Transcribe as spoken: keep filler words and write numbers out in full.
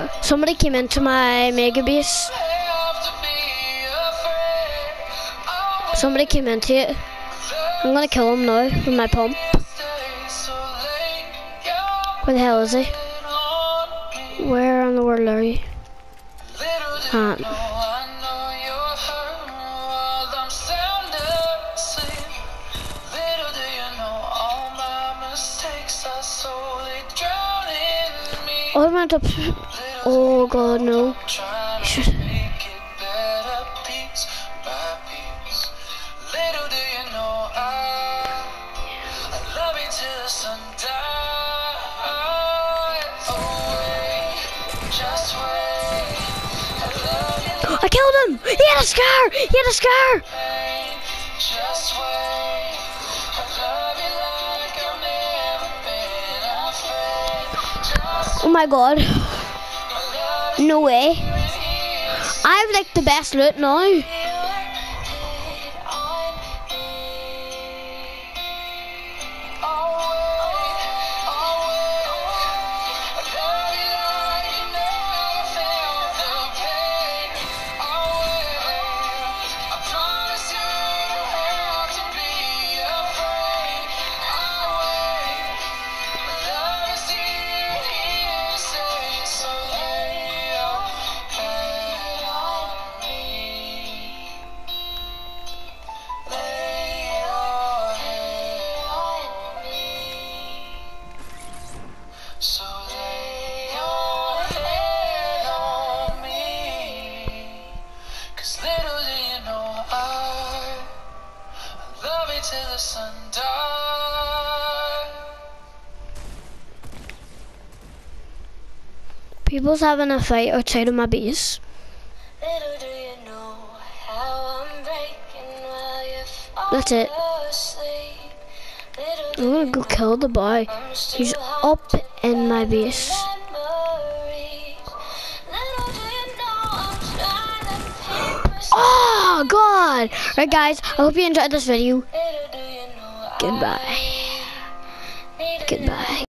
Somebody came into my mega base. Somebody came into it. I'm gonna kill him now with my pump. Where the hell is he? Where in the world are you? Ah. Oh, I went up. Oh god, no. Should... I killed him! He had a scar! He had a scar! Oh my god. No way. I have like the best loot now. People's having a fight outside of my base. That's it. I'm gonna go kill the boy. He's up in my base. Oh god! Right guys, I hope you enjoyed this video. Goodbye. Goodbye.